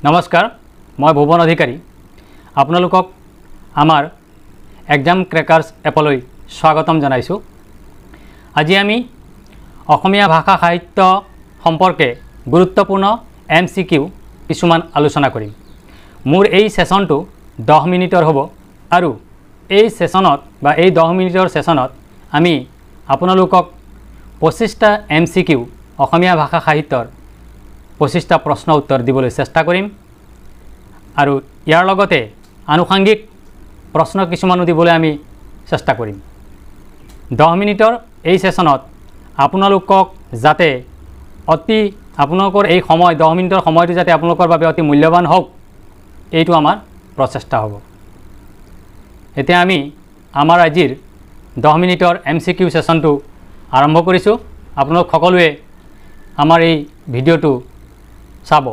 नमस्कार, मैं भुवन अधिकारी आपनालोকক आमार एग्जाम क्रेकार्स एपলৈ स्वागतम जानाइछु। আজি আমি অসমীয়া ভাষা সাহিত্য সম্পর্কে গুরুত্বপূর্ণ MCQ কিছুমান আলোচনা কৰিম। মোৰ এই সেশনটো 10 মিনিটৰ হ'ব আৰু এই সেশনত বা এই 10 মিনিটৰ সেশনত আমি আপোনালোকক 25টা MCQ অসমীয়া ভাষা সাহিত্যৰ 25টা প্ৰশ্ন উত্তৰ দিবলৈ চেষ্টা কৰিম আৰু ইয়াৰ লগতে আনুষঙ্গিক প্ৰশ্ন কিছুমানো দিবলৈ আমি চেষ্টা কৰিম। 10 মিনিটৰ এই সেশনত আপোনালোকক যাতে অতি আপোনালোকৰ এই সময় 10 মিনিটৰ সময়টো যাতে আপোনালোকৰ বাবে অতি মূল্যৱান হওক এইটো আমাৰ প্ৰচেষ্টা হ'ব। এতিয়া আমি আমাৰ আজিৰ 10 মিনিটৰ MCQ সেশনটো আৰম্ভ কৰিছোঁ। আপোনালোক সকলোৱে আমাৰ এই ভিডিঅ'টো চাব।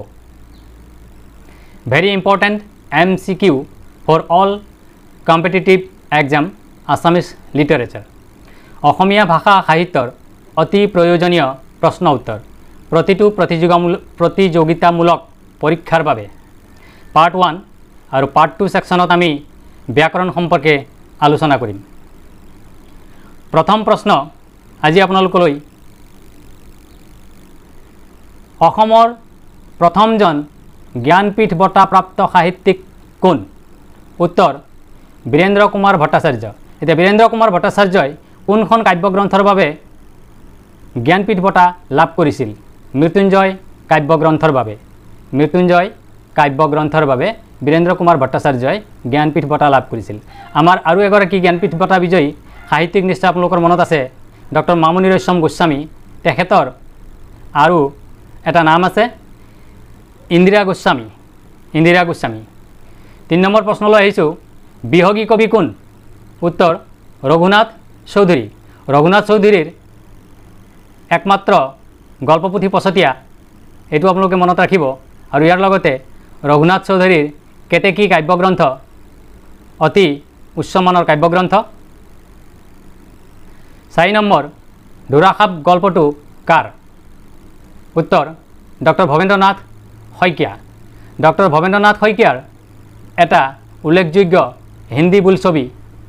Very important MCQ for all competitive exam Assamese literature। অসমীয়া ভাষা সাহিত্যৰ অতি প্ৰয়োজনীয় প্ৰশ্ন উত্তৰ প্ৰতিটো প্ৰতিযোগিতামূলক পৰীক্ষাৰ বাবে পাৰ্ট 1 আৰু পাৰ্ট 2 সেকশনত আমি ব্যাকৰণ সম্পৰ্কে আলোচনা কৰিম। প্ৰথম প্ৰশ্ন আজি আপোনালোকলৈ অসমৰ প্ৰথমজন জ্ঞানপীঠ বঁটা প্ৰাপ্ত সাহিত্যিক কোন? উত্তৰ বীৰেন্দ্ৰ কুমাৰ ভট্টাচাৰ্য। এতিয়া বীৰেন্দ্ৰ কুমাৰ ভট্টাচাৰ্যই কোনখন কাব্যগ্ৰন্থৰ বাবে জ্ঞানপীঠ বঁটা লাভ কৰিছিল? মৃত্যুঞ্জয় কাব্যগ্ৰন্থৰ বাবে। মৃত্যুঞ্জয় কাব্যগ্ৰন্থৰ বাবে বীৰেন্দ্ৰ কুমাৰ ভট্টাচাৰ্যই জ্ঞানপীঠ বঁটা লাভ কৰিছিল। আমাৰ আৰু এগৰাকী জ্ঞানপীঠ বঁটা বিজয়ী সাহিত্যিক নিশ্চয় আপোনালোকৰ মনত আছে, ডক্টৰ মামণি ৰয়ছম গোস্বামী। তেখেতৰ আৰু এটা নাম আছে ইন্দিৰা গোস্বামী। ইন্দিৰা গোস্বামী। 3 নম্বৰ প্ৰশ্নলৈ আহিছোঁ, বিহগী কবি কোন? উত্তৰ ৰঘুনাথ চৌধুৰী। ৰঘুনাথ চৌধুৰীৰ একমাত্ৰ গল্পপুথি পছতীয়া এইটো আপোনালোকে মনত ৰাখিব। আৰু ইয়াৰ লগতে ৰঘুনাথ চৌধুৰীৰ কেতেকী কাব্যগ্ৰন্থ অতি উচ্চমানৰ কাব্যগ্ৰন্থ। 4 নম্বৰ ধুৰাসাপ গল্পটো কাৰ? উত্তৰ ডক্টৰ ভৱেন্দ্ৰনাথ শইকীয়া। ডক্টৰ ভৱেন্দ্ৰনাথ শইকীয়াৰ এটা উল্লেখযোগ্য হিন্দী বোলছবি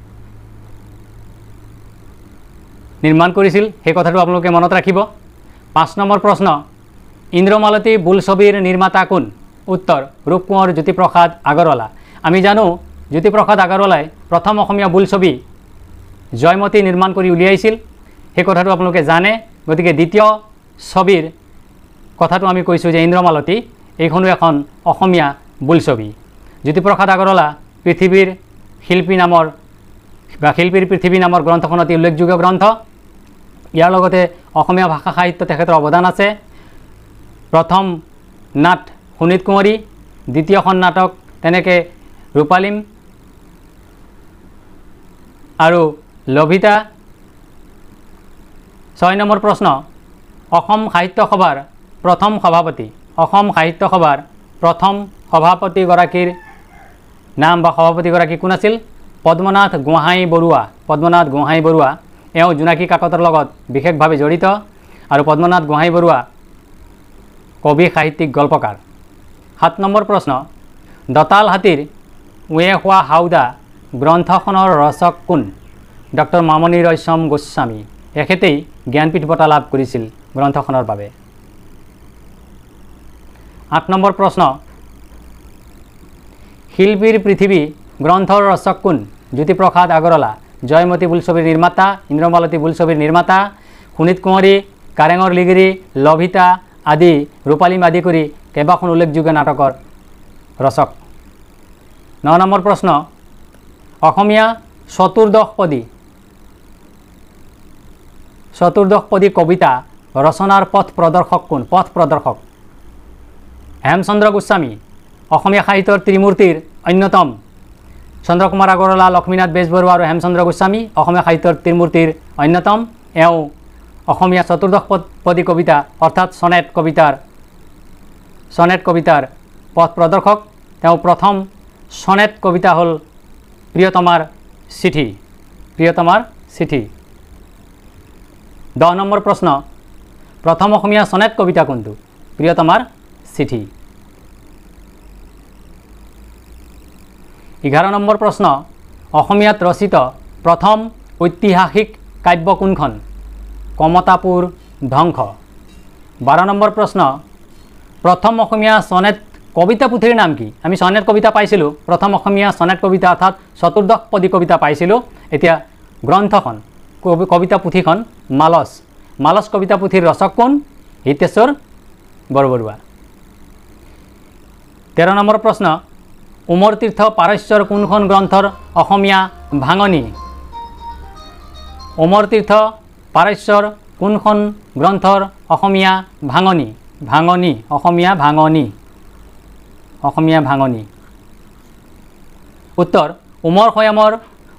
নিৰ্মাণ কৰিছিল, সেই কথাটো আপোনালোকে মনত ৰাখিব। 5 নম্বৰ প্ৰশ্ন ইন্দ্ৰমালতী বোলছবিৰ নিৰ্মাতা কোন? উত্তৰ ৰূপকোঁৱৰ জ্যোতিপ্ৰসাদ আগৰৱালা। আমি জানো জ্যোতিপ্ৰসাদ আগৰৱালাই প্ৰথম অসমীয়া বোলছবি জয়মতী নিৰ্মাণ কৰি উলিয়াইছিল, সেই কথাটো আপোনালোকে জানে। গতিকে দ্বিতীয় ছবিৰ কথাটো আমি কৈছোঁ যে ইন্দ্ৰমালতী, এইখনো এখন অসমীয়া বোলছবি। জ্যোতিপ্ৰসাদ আগৰৱালা পৃথিৱীৰ শিল্পী নামৰ বা শিল্পীৰ পৃথিৱী নামৰ গ্ৰন্থখন অতি উল্লেখযোগ্য গ্ৰন্থ। ইয়াৰ লগতে অসমীয়া ভাষা সাহিত্য তেখেতৰ অৱদান আছে। প্ৰথম নাট সুনীত কুঁৱৰী, দ্বিতীয়খন নাটক তেনেকৈ ৰূপালীম আৰু লভিতা। 6 নম্বৰ প্ৰশ্ন অসম সাহিত্য সভাৰ প্ৰথম সভাপতি। অসম সাহিত্য সভাৰ প্ৰথম সভাপতিগৰাকীৰ নাম বা সভাপতিগৰাকী কোন আছিল? পদ্মনাথ গোহাঁই বৰুৱা। পদ্মনাথ গোহাঁই বৰুৱা। এওঁ জোনাকী কাকতৰ লগত বিশেষভাৱে জড়িত আৰু পদ্মনাথ গোহাঁই বৰুৱা কবি সাহিত্যিক গল্পকাৰ। 7 নম্বৰ প্ৰশ্ন দঁতাল হাতীৰ উঁয়ে খোৱা হাওদা গ্ৰন্থখনৰ ৰচক কোন? ডক্টৰ মামণি ৰয়ছম গোস্বামী। এখেতেই জ্ঞানপীঠ বঁটা লাভ কৰিছিল গ্ৰন্থখনৰ বাবে। 8 নম্বৰ প্ৰশ্ন শিল্পীৰ পৃথিৱী গ্ৰন্থৰ ৰচক কোন? জ্যোতিপ্ৰসাদ আগৰৱালা। জয়মতী বোলছবিৰ নিৰ্মাতা, ইন্দ্ৰমালতী বোলছবিৰ নিৰ্মাতা, সুনীত কুঁৱৰী, কাৰেঙৰ লিগিৰি, লভিতা আদি, ৰূপালীম আদি কৰি কেইবাখন উল্লেখযোগ্য নাটকৰ ৰচক। 9 নম্বৰ প্ৰশ্ন অসমীয়া চতুৰ্দশপদী কবিতা ৰচনাৰ পথ প্ৰদৰ্শক কোন? পথ প্ৰদৰ্শক হেমচন্দ্ৰ গোস্বামী। অসমীয়া সাহিত্যৰ ত্ৰিমূৰ্তিৰ অন্যতম চন্দ্ৰকুমাৰ আগৰৱালা, লক্ষ্মীনাথ বেজবৰুৱা আৰু হেমচন্দ্ৰ গোস্বামী অসমীয়া সাহিত্যৰ ত্ৰিমূৰ্তিৰ অন্যতম। এওঁ অসমীয়া চতুৰ্দশপদী কবিতা অৰ্থাৎ সনেট কবিতাৰ পথ প্ৰদৰ্শক। তেওঁ প্ৰথম সনেট কবিতা হ'ল প্ৰিয়তমাৰ চিঠি। প্ৰিয়তমাৰ চিঠি। 10 নম্বৰ প্ৰশ্ন প্ৰথম অসমীয়া সনেট কবিতা কোনটো? প্ৰিয়তমাৰ চিঠি। 11 নম্বৰ প্ৰশ্ন অসমীয়াত ৰচিত প্ৰথম ঐতিহাসিক কাব্য কোনখন কমতাপুৰ ধ্বংস 12 নম্বৰ প্ৰশ্ন প্ৰথম অসমীয়া সনেট কবিতা পুথিৰ নাম কি আমি সনেট কবিতা পাইছিলোঁ প্ৰথম অসমীয়া সনেট কবিতা অৰ্থাৎ চতুৰ্দশ পদী কবিতা পাইছিলোঁ এতিয়া গ্ৰন্থখন কবিতা পুথিখন মালস কবিতা পুথিৰ ৰচক কোন হিতেশ্বৰ বৰবৰুৱা 13 নম্বৰ প্ৰশ্ন উমৰ তীৰ্থ পাৰস্যৰ কোনখন গ্ৰন্থৰ অসমীয়া ভাঙনি উমৰ তীৰ্থ পাৰস্যৰ কোনখন গ্ৰন্থৰ অসমীয়া ভাঙনি অসমীয়া ভাঙনি উত্তৰ উমৰ খয়ামৰ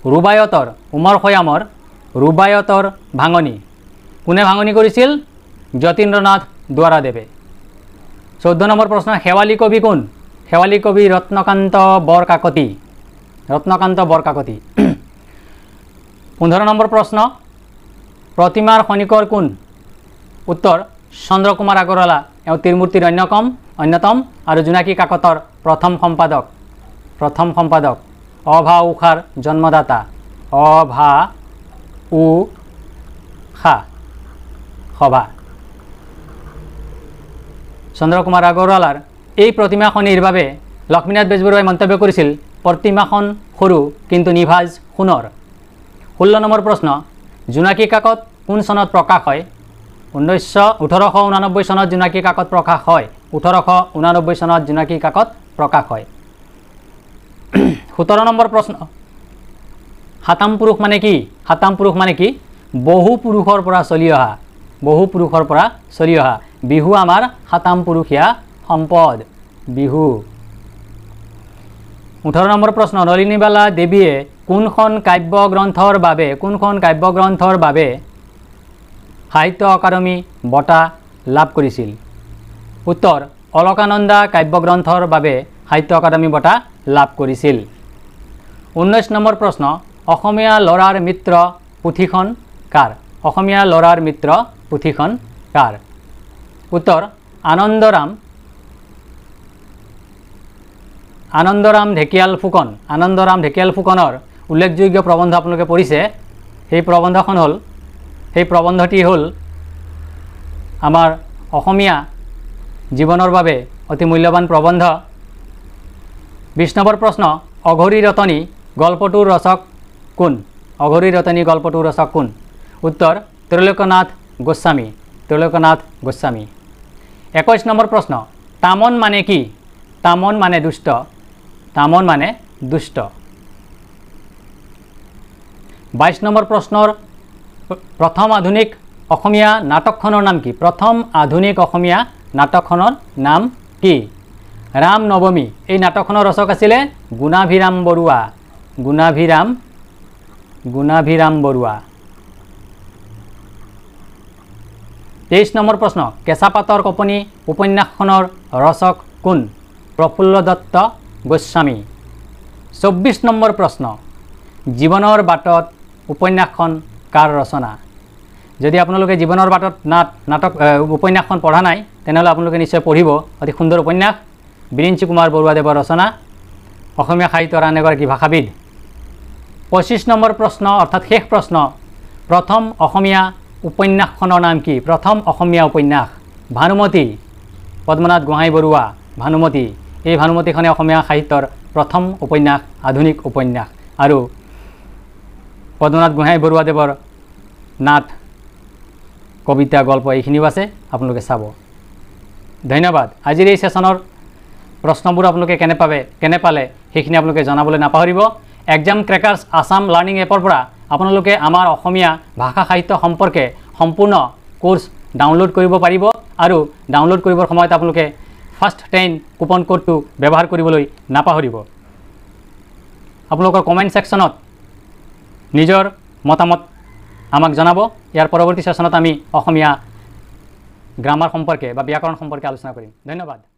ৰুবায়তৰ ভাঙনি কোনে ভাঙনি কৰিছিল যতীন্দ্ৰনাথ দুৱাৰাদেৱে 14 নম্বৰ প্ৰশ্ন শেৱালী কবি কোন শেৱালী কবি ৰত্নকান্ত বৰকাকতি 15 নম্বৰ প্ৰশ্ন প্ৰতিমাৰ খনিকৰ কোন উত্তৰ চন্দ্ৰকুমাৰ আগৰৱালা এওঁ তিৰমূৰ্তিৰ অন্যতম আৰু জোনাকী কাকতৰ প্ৰথম সম্পাদক অভা উষাৰ জন্মদাতা সভা চন্দ্ৰকুমাৰ আগৰৱালাৰ এই প্ৰতিমাখনিৰ বাবে লক্ষ্মীনাথ বেজবৰুৱাই মন্তব্য কৰিছিল প্ৰতিমাখন সৰু কিন্তু নিভাজ সোণৰ 16 নম্বৰ প্ৰশ্ন জোনাকী কাকত কোন চনত প্ৰকাশ হয় 1889 চনত জোনাকী কাকত প্ৰকাশ হয় 1889 চনত জোনাকী কাকত প্ৰকাশ হয় 17 নম্বৰ প্ৰশ্ন হাতাম পুৰুষ মানে কি বহু পুৰুষৰ পৰা চলি অহা বিহু আমাৰ হাতাম পুৰুষীয়া সম্পদ বিহু 18 নম্বৰ প্ৰশ্ন নলিনীবালা দেৱীয়ে কোনখন কাব্য গ্ৰন্থৰ বাবে সাহিত্য অকাডেমি বঁটা লাভ কৰিছিল উত্তৰ অলকানন্দা কাব্য গ্ৰন্থৰ বাবে সাহিত্য অকাডেমি বঁটা লাভ কৰিছিল 19 নম্বৰ প্ৰশ্ন অসমীয়া ল'ৰাৰ মিত্ৰ পুথিখন কাৰ উত্তৰ আনন্দৰাম ঢেকিয়াল ফুকনৰ উল্লেখযোগ্য প্ৰবন্ধ আপোনালোকে পঢ়িছে সেই প্ৰবন্ধটি হ'ল আমাৰ অসমীয়া জীৱনৰ বাবে অতি মূল্যৱান প্ৰবন্ধ 20 নম্বৰ প্ৰশ্ন অঘৰী ৰতনী গল্পটোৰ ৰচক কোন উত্তৰ ত্ৰৈলোক্যনাথ গোস্বামী 21 নম্বৰ প্ৰশ্ন তামন মানে কি তামন মানে দুষ্ট 22 নম্বৰ প্ৰশ্নৰ প্ৰথম আধুনিক অসমীয়া নাটকখনৰ নাম কি ৰাম নৱমী এই নাটকখনৰ ৰচক আছিলে গুণাভিৰাম বৰুৱা 23 নম্বৰ প্ৰশ্ন কেঁচাপাতৰ কপনি উপন্যাসখনৰ ৰচক কোন প্ৰফুল্ল দত্ত গোস্বামী 24 নম্বৰ প্ৰশ্ন জীৱনৰ বাটত উপন্যাসখন কাৰ ৰচনা যদি আপোনালোকে জীৱনৰ বাটত উপন্যাসখন পঢ়া নাই তেনেহ'লে আপোনালোকে নিশ্চয় পঢ়িব অতি সুন্দৰ উপন্যাস বিৰিঞ্চি কুমাৰ বৰুৱাদেৱৰ ৰচনা অসমীয়া সাহিত্যৰ আন এগৰাকী ভাষাবিদ 25 নম্বৰ প্ৰশ্ন অৰ্থাৎ শেষ প্ৰশ্ন প্ৰথম অসমীয়া উপন্যাসখনৰ নাম কি ভানুমতী পদ্মনাথ গোহাঁই বৰুৱা ভানুমতী এই ভানুমতীখনে অসমীয়া সাহিত্যৰ প্ৰথম উপন্যাস আধুনিক উপন্যাস আৰু পদ্মনাথ গোহাঁই বৰুৱাদেৱৰ নাট কবিতা গল্প এইখিনিও আছে আপোনালোকে চাব ধন্যবাদ আজিৰ এই সেশনৰ প্ৰশ্নবোৰ আপোনালোকে কেনে পালে সেইখিনি আপোনালোকে জনাবলৈ নাপাহৰিব এক্সাম ক্ৰেকাৰ্ছ আসাম লাৰ্ণিং এপৰ পৰা আপোনালোকে আমাৰ অসমীয়া ভাষা সাহিত্য সম্পৰ্কে সম্পূৰ্ণ কোৰ্স ডাউনলোড কৰিব পাৰিব আৰু ডাউনলোড কৰিবৰ সময়ত আপোনালোকে ফাৰ্ষ্ট 10 কুপন কোডটো ব্যৱহাৰ কৰিবলৈ নাপাহৰিব আপোনালোকৰ কমেন্ট সেকশনত নিজৰ মতামত আমাক জনাব ইয়াৰ পৰৱৰ্তী সেশনত আমি অসমীয়া গ্ৰামাৰ সম্পৰ্কে বা ব্যাকৰণ সম্পৰ্কে আলোচনা কৰিম ধন্যবাদ